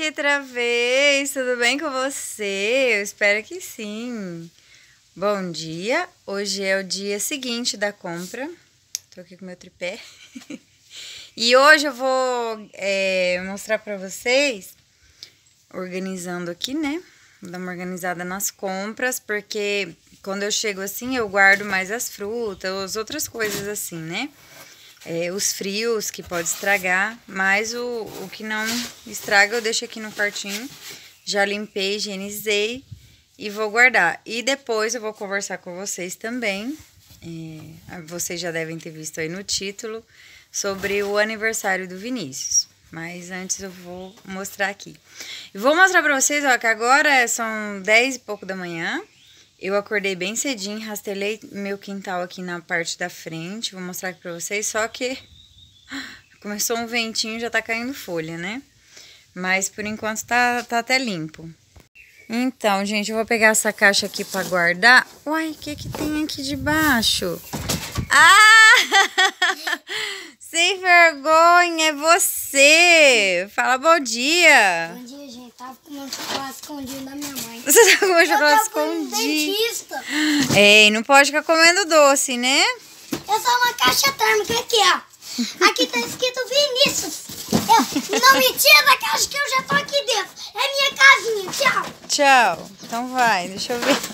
outra vez, tudo bem com você? Eu espero que sim. Bom dia, hoje é o dia seguinte da compra. Tô aqui com meu tripé. E hoje eu vou mostrar pra vocês, organizando aqui, né? Vou dar uma organizada nas compras, porque quando eu chego assim, eu guardo mais as frutas, as outras coisas assim, né? Os frios que pode estragar, mas o que não estraga eu deixo aqui no quartinho. Já limpei, higienizei e vou guardar. E depois eu vou conversar com vocês também. Vocês já devem ter visto aí no título sobre o aniversário do Vinícius. Mas antes eu vou mostrar aqui. E vou mostrar pra vocês, ó, que agora são 10 e pouco da manhã. Eu acordei bem cedinho, rastelei meu quintal aqui na parte da frente. Vou mostrar aqui pra vocês, só que começou um ventinho, já tá caindo folha, né? Mas por enquanto tá até limpo. Então, gente, eu vou pegar essa caixa aqui pra guardar. Uai, o que tem aqui debaixo? Ah! Sem vergonha, é você! Fala bom dia! Bom dia, gente. Tava comendo chocolate escondido da minha mãe. Você tá comendo chocolate escondido? Dentista. Ei, não pode ficar comendo doce, né? É só uma caixa térmica aqui, ó. Aqui tá escrito Vinícius. Não me tira da caixa que eu já tô aqui dentro. É minha casinha. Tchau. Tchau. Então vai, deixa eu ver.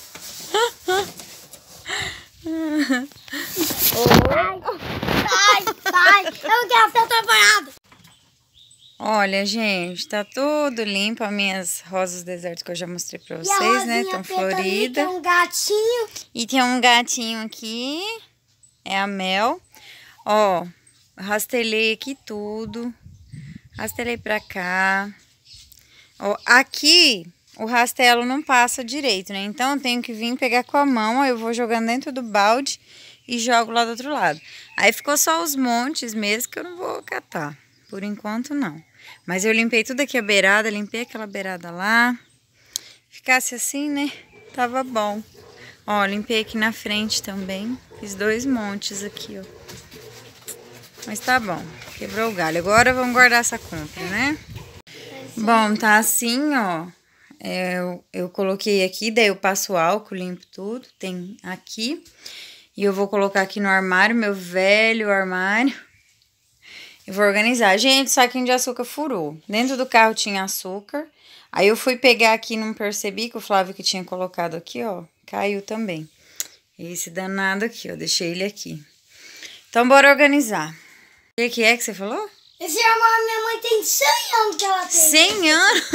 Sai. Eu não quero ser atrapalhado. Olha, gente, tá tudo limpo. As minhas rosas do deserto que eu já mostrei pra vocês, né? Estão floridas. Tem um gatinho. E tem um gatinho aqui. É a Mel. Ó, rastelei aqui tudo. Rastelei pra cá. Ó, aqui o rastelo não passa direito, né? Então eu tenho que vir pegar com a mão. Aí eu vou jogando dentro do balde e jogo lá do outro lado. Aí ficou só os montes mesmo que eu não vou catar. Por enquanto não. Mas eu limpei tudo aqui a beirada, limpei aquela beirada lá. Ficasse assim, né? Tava bom. Ó, limpei aqui na frente também. Fiz 2 montes aqui, ó. Mas tá bom. Quebrou o galho. Agora vamos guardar essa compra, né? Bom, tá assim, ó. Eu coloquei aqui, daí eu passo álcool, limpo tudo. Tem aqui. E eu vou colocar aqui no armário, meu velho armário. Eu vou organizar. Gente, o saquinho de açúcar furou. Dentro do carro tinha açúcar. Aí eu fui pegar aqui e não percebi que o Flávio que tinha colocado aqui, ó, caiu também. Esse danado aqui, ó, deixei ele aqui. Então, bora organizar. O que é que você falou? Esse armário, minha mãe tem 100 anos que ela tem. 100 anos?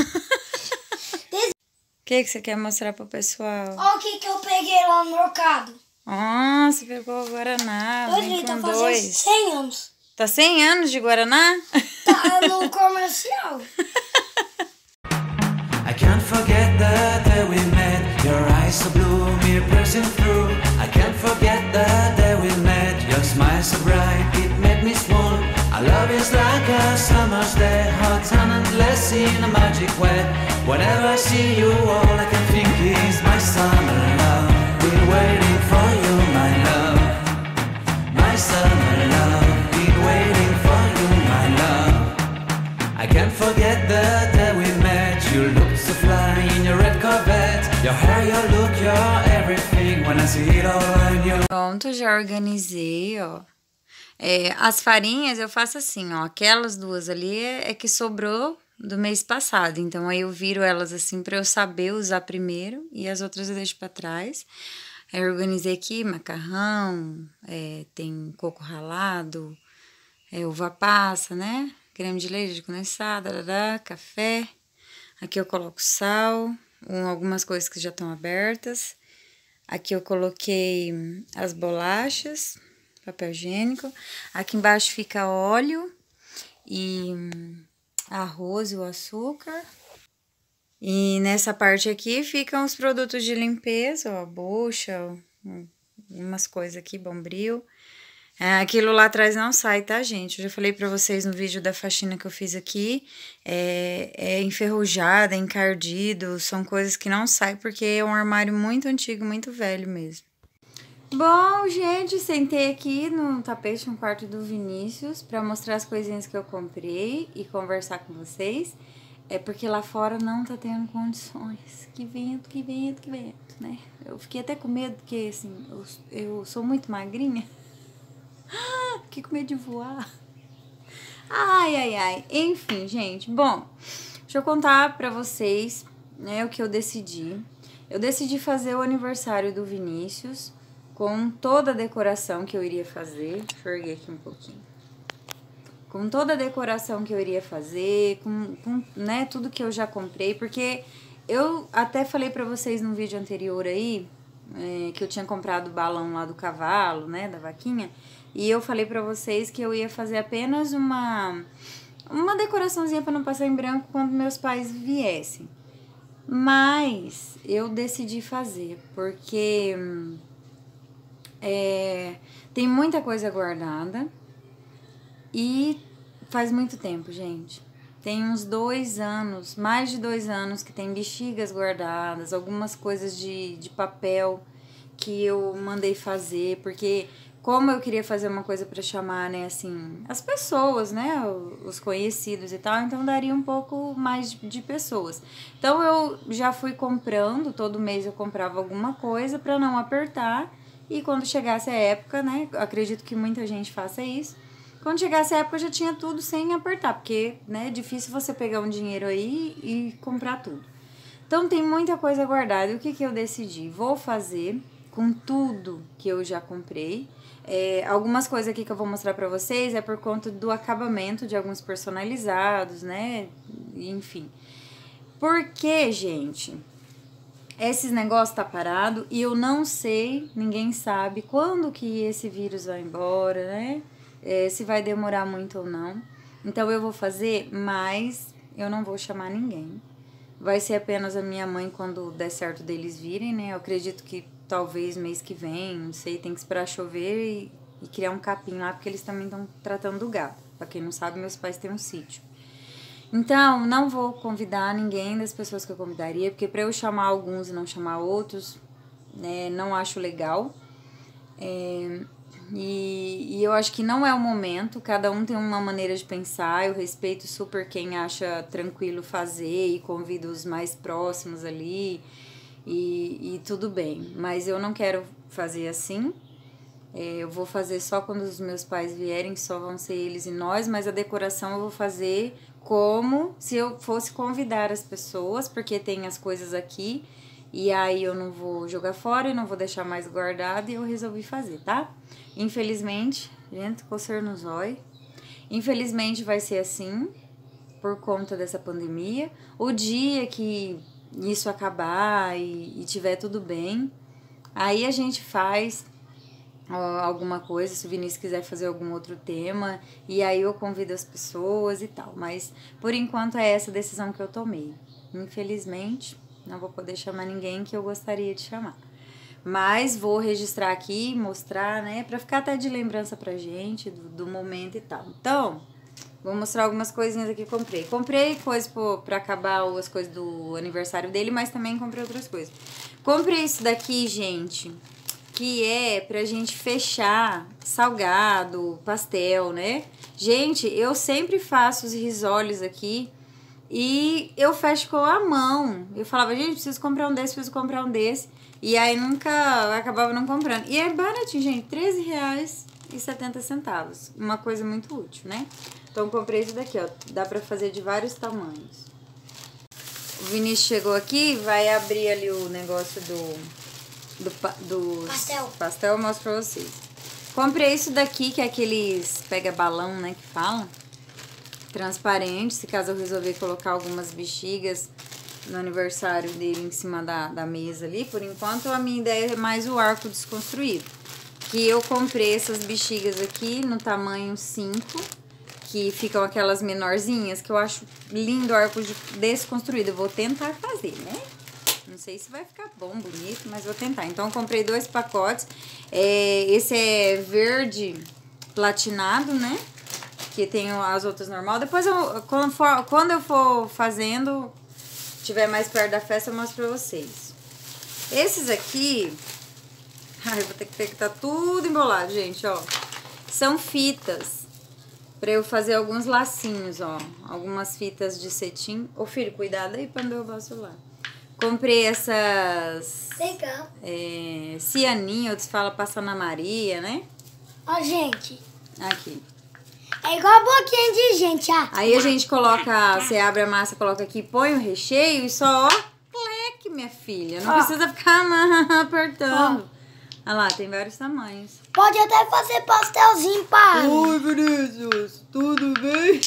O que você quer mostrar pro pessoal? Olha o que eu peguei lá no mercado. Ah, você pegou o Guaraná. Vem com 2. 100 anos. Tá 100 anos de Guaraná? Tá no comercial. I can't forget the day we met. Your eyes so blue, me piercing through. I can't forget the day we met. Your smile so bright, it made me swoon. Our love is like a summer's day, hot and endless in a magic way. Whenever I see you, all I can think is my summer love. Been waiting for you, my love. My summer love. Waiting for you, my love. I can't forget the day we met. You look so fly in your red Corvette. Your hair, your look, your everything. When I see it all on you. Pronto, já organizei, ó. As farinhas eu faço assim, ó. Aquelas 2 ali é que sobrou do mês passado. Então aí eu viro elas assim pra eu saber usar primeiro. E as outras eu deixo pra trás. Aí eu organizei aqui macarrão, tem coco ralado. Uva passa, né? Creme de leite condensado, café. Aqui eu coloco sal, algumas coisas que já estão abertas. Aqui eu coloquei as bolachas, papel higiênico. Aqui embaixo fica óleo e arroz e o açúcar. E nessa parte aqui ficam os produtos de limpeza, ó, bucha, umas coisas aqui, Bombril. Aquilo lá atrás não sai, tá, gente? Eu já falei pra vocês no vídeo da faxina que eu fiz aqui. É enferrujado, é encardido, são coisas que não saem porque é um armário muito antigo, muito velho mesmo. Bom, gente, sentei aqui no tapete no quarto do Vinícius pra mostrar as coisinhas que eu comprei e conversar com vocês. é porque lá fora não tá tendo condições. Que vento, né? Eu fiquei até com medo, porque assim, eu sou muito magrinha. Fiquei com medo de voar. Ai. Enfim, gente. Bom, deixa eu contar pra vocês, né, o que eu decidi. Eu decidi fazer o aniversário do Vinícius com toda a decoração que eu iria fazer. Deixa eu erguer aqui um pouquinho. Com toda a decoração que eu iria fazer, com né, tudo que eu já comprei, porque eu até falei pra vocês no vídeo anterior aí, que eu tinha comprado o balão lá do cavalo, né, da vaquinha, e eu falei pra vocês que eu ia fazer apenas uma decoraçãozinha pra não passar em branco quando meus pais viessem. Mas eu decidi fazer, porque tem muita coisa guardada. E faz muito tempo, gente. Tem uns 2 anos, mais de 2 anos, que tem bexigas guardadas, algumas coisas de papel que eu mandei fazer, porque como eu queria fazer uma coisa para chamar, né, assim, as pessoas, né, os conhecidos e tal, então daria um pouco mais de pessoas. Então eu já fui comprando, todo mês eu comprava alguma coisa para não apertar, e quando chegasse a época, né, acredito que muita gente faça isso, quando chegasse a época eu já tinha tudo sem apertar, porque, né, é difícil você pegar um dinheiro aí e comprar tudo. Então tem muita coisa guardada. E o que eu decidi? Vou fazer com tudo que eu já comprei. Algumas coisas aqui que eu vou mostrar pra vocês é por conta do acabamento de alguns personalizados, né, enfim. Porque, gente, esses negócios tá parado e eu não sei, ninguém sabe quando que esse vírus vai embora, né? Se vai demorar muito ou não. Então eu vou fazer, mas eu não vou chamar ninguém. Vai ser apenas a minha mãe quando der certo deles virem, né? Eu acredito que talvez mês que vem, não sei, tem que esperar chover e criar um capim lá, porque eles também estão tratando do gado. Pra quem não sabe, meus pais têm um sítio. Então, não vou convidar ninguém das pessoas que eu convidaria, porque pra eu chamar alguns e não chamar outros, né, não acho legal. E eu acho que não é o momento, cada um tem uma maneira de pensar, eu respeito super quem acha tranquilo fazer e convido os mais próximos ali e tudo bem, mas eu não quero fazer assim, eu vou fazer só quando os meus pais vierem, só vão ser eles e nós, mas a decoração eu vou fazer como se eu fosse convidar as pessoas, porque tem as coisas aqui e aí eu não vou jogar fora e não vou deixar mais guardado e eu resolvi fazer, tá? Infelizmente, gente, coceira no zóio. Infelizmente vai ser assim, por conta dessa pandemia. O dia que isso acabar e tiver tudo bem, aí a gente faz alguma coisa, se o Vinícius quiser fazer algum outro tema, e aí eu convido as pessoas e tal. Mas, por enquanto, é essa decisão que eu tomei. Infelizmente, não vou poder chamar ninguém que eu gostaria de chamar. Mas vou registrar aqui, mostrar, né? Pra ficar até de lembrança pra gente do momento e tal. Então, vou mostrar algumas coisinhas aqui que comprei. Comprei coisas pra acabar as coisas do aniversário dele, mas também comprei outras coisas. Comprei isso daqui, gente, que é pra gente fechar salgado, pastel, né? Gente, eu sempre faço os risoles aqui e eu fecho com a mão. Eu falava, gente, preciso comprar um desse. E aí nunca acabava não comprando. E é baratinho, gente, R$13,70. Uma coisa muito útil, né? Então comprei isso daqui, ó. Dá pra fazer de vários tamanhos. O Vinícius chegou aqui, vai abrir ali o negócio do pastel, eu mostro pra vocês. Comprei isso daqui, que é aqueles pega balão, né, que fala. Transparente, se caso eu resolver colocar algumas bexigas no aniversário dele em cima da mesa ali. Por enquanto, a minha ideia é mais o arco desconstruído. Que eu comprei essas bexigas aqui no tamanho 5, que ficam aquelas menorzinhas, que eu acho lindo o arco desconstruído. Eu vou tentar fazer, né? Não sei se vai ficar bom, bonito, mas vou tentar. Então, eu comprei 2 pacotes. Esse é verde platinado, né? Que tem as outras normal. Depois, quando eu for fazendo, tiver mais perto da festa, eu mostro pra vocês. Esses aqui... Ai, eu vou ter que tá tudo embolado, gente, ó. São fitas. pra eu fazer alguns lacinhos, ó. Algumas fitas de cetim. Ô, filho, cuidado aí pra não derrubar o celular. Comprei essas... Legal. cianinha, outros falam passando a Maria, né? Ó, gente. Aqui. É igual a boquinha de gente, ó. Aí a gente coloca, você abre a massa, coloca aqui, põe o recheio e só, ó, cleque, minha filha. Não precisa ficar apertando. Olha lá, tem vários tamanhos. Pode até fazer pastelzinho, pai. Oi, Vinícius, tudo bem?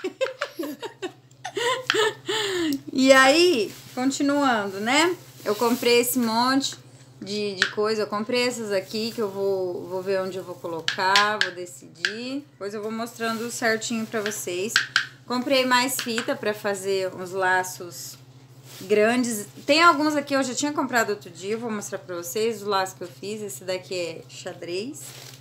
E aí, continuando, né? Eu comprei esse monte de coisa. Eu comprei essas aqui que eu vou ver onde eu vou colocar, vou decidir. Depois eu vou mostrando certinho pra vocês. Comprei mais fita pra fazer uns laços grandes. Tem alguns aqui eu já tinha comprado outro dia, eu vou mostrar pra vocês o laço que eu fiz. Esse daqui é xadrez.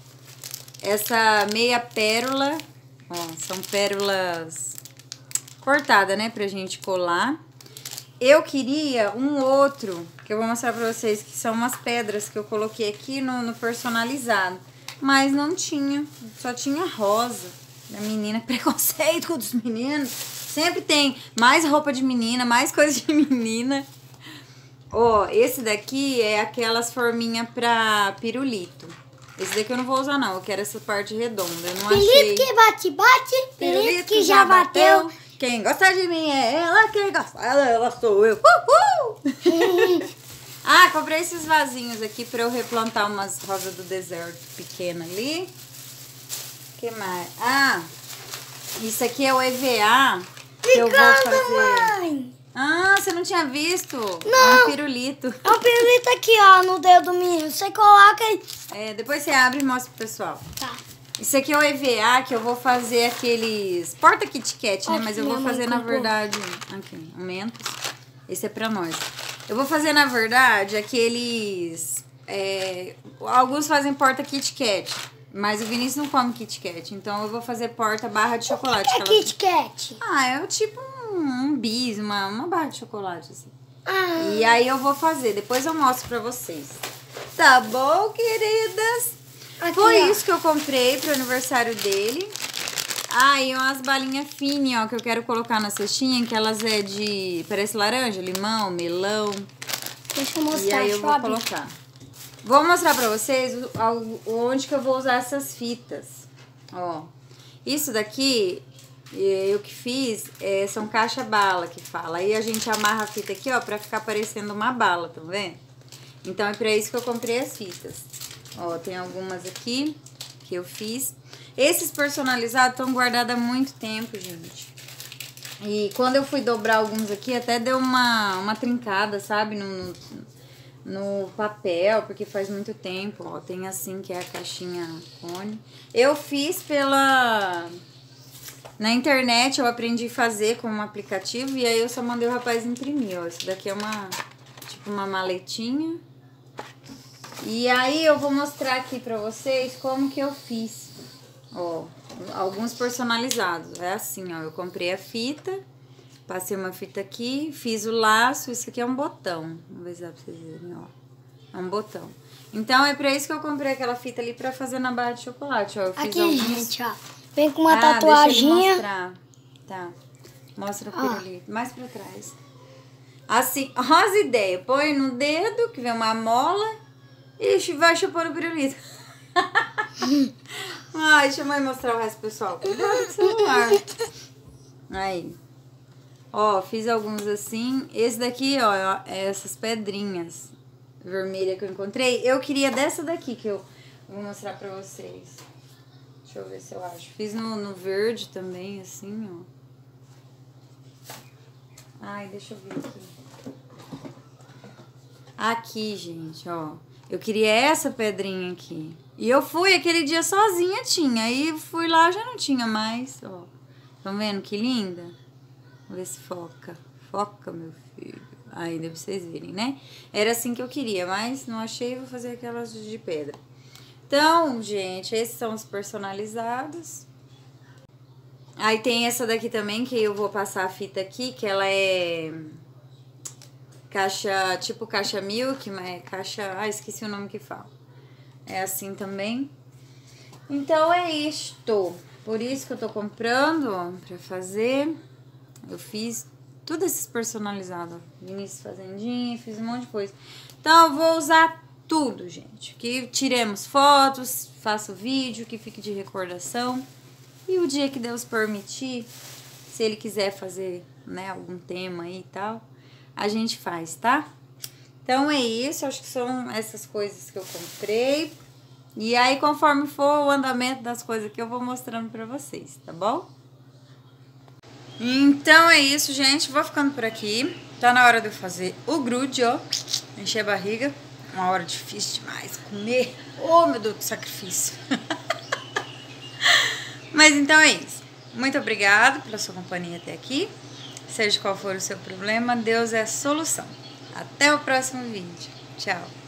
Essa meia pérola, ó, são pérolas cortadas, né, pra gente colar. Eu queria um outro, que eu vou mostrar pra vocês, que são umas pedras que eu coloquei aqui no personalizado. Mas não tinha, só tinha rosa. Da menina, preconceito dos meninos. Sempre tem mais roupa de menina, mais coisa de menina. Ó, esse daqui é aquelas forminhas pra pirulito. Esse daqui eu não vou usar não, eu quero essa parte redonda. Eu não achei... Pirulito que bate, pirulito que já bateu. Quem gosta de mim é ela, quem gosta dela sou eu. Uhul! Ah, comprei esses vasinhos aqui pra eu replantar umas rosas do deserto pequena ali. O que mais? Ah, isso aqui é o EVA que eu vou fazer. Mãe. Ah, você não tinha visto? Não. É um pirulito. É um pirulito aqui, ó, no dedo do menino. Você coloca e... Depois você abre e mostra pro pessoal. Tá. Isso aqui é o EVA, que eu vou fazer aqueles... Porta Kit Kat, né? Ó, Mas eu vou minha fazer, mãe na comprou. verdade... Aqui, um Mentos. Esse é pra nós. Eu vou fazer, na verdade, aqueles... alguns fazem porta Kit Kat. Mas o Vinícius não come Kit Kat. Então eu vou fazer porta barra de chocolate. O que é Kit Kat? Ah, é tipo um bis, uma barra de chocolate, assim. Ah. E aí eu vou fazer, depois eu mostro pra vocês. Tá bom, queridas? Aqui, Foi ó. isso que eu comprei pro aniversário dele. Ah, e umas balinhas finas, ó, que eu quero colocar na cestinha, que elas é de... Parece laranja, limão, melão. Deixa eu mostrar, E aí eu vou Fabi. colocar. Vou mostrar pra vocês onde que eu vou usar essas fitas. Ó, isso daqui... Eu que fiz, são caixa bala que fala. Aí a gente amarra a fita aqui, ó, pra ficar parecendo uma bala, tá vendo? Então é pra isso que eu comprei as fitas. Ó, tem algumas aqui que eu fiz. Esses personalizados estão guardados há muito tempo, gente. E quando eu fui dobrar alguns aqui, até deu uma trincada, sabe? No papel, porque faz muito tempo. Ó, tem assim, que é a caixinha cone. Eu fiz na internet, eu aprendi a fazer com um aplicativo e aí eu só mandei o rapaz imprimir, ó. Isso daqui é tipo uma maletinha. E aí eu vou mostrar aqui pra vocês como que eu fiz. Ó, alguns personalizados. É assim, ó, eu comprei a fita, passei uma fita aqui, fiz o laço, isso aqui é um botão. Vamos ver se dá pra vocês verem, ó. É um botão. Então é pra isso que eu comprei aquela fita ali pra fazer na barra de chocolate, ó. Eu fiz Aqui, alguns... gente, ó. Vem com uma Deixa ele tatuaginha. mostrar. Tá. Mostra o pirulito. Mais pra trás. Assim, rosa ideia. Põe no dedo, que vem uma mola, e vai chupando o pirulito. Ai, deixa a mãe mostrar o resto, pessoal. Cuidado com o celular. Aí. Ó, fiz alguns assim. Esse daqui, ó, é essas pedrinhas vermelhas que eu encontrei. Eu queria dessa daqui, que eu vou mostrar pra vocês. Deixa eu ver se eu acho. Fiz no verde também, assim, ó. Ai, deixa eu ver aqui. Aqui, gente, ó. Eu queria essa pedrinha aqui. E eu fui aquele dia sozinha, tinha. Aí fui lá, já não tinha mais, ó. Estão vendo que linda? Vamos ver se foca. Foca, meu filho. Aí, deve vocês verem, né? Era assim que eu queria, mas não achei, vou fazer aquelas de pedra. Então, gente, esses são os personalizados. Aí tem essa daqui também, que eu vou passar a fita aqui, que ela é caixa, tipo caixa milk, mas é caixa... Ah, esqueci o nome que fala. É assim também. Então é isto. Por isso que eu tô comprando, ó, pra fazer. Eu fiz tudo esses personalizados. Vinícius Fazendinha, fiz um monte de coisa. Então, eu vou usar tudo, gente. Que tiremos fotos, faço vídeo, que fique de recordação. E o dia que Deus permitir, se Ele quiser fazer, né, algum tema aí e tal, a gente faz, tá? Então, é isso. Acho que são essas coisas que eu comprei. E aí, conforme for o andamento das coisas que eu vou mostrando pra vocês, tá bom? Então, é isso, gente. Vou ficando por aqui. Tá na hora de eu fazer o grude, ó. Encher a barriga. Uma hora difícil demais comer. Oh, meu Deus, que sacrifício. Mas então é isso. Muito obrigada pela sua companhia até aqui. Seja qual for o seu problema, Deus é a solução. Até o próximo vídeo. Tchau.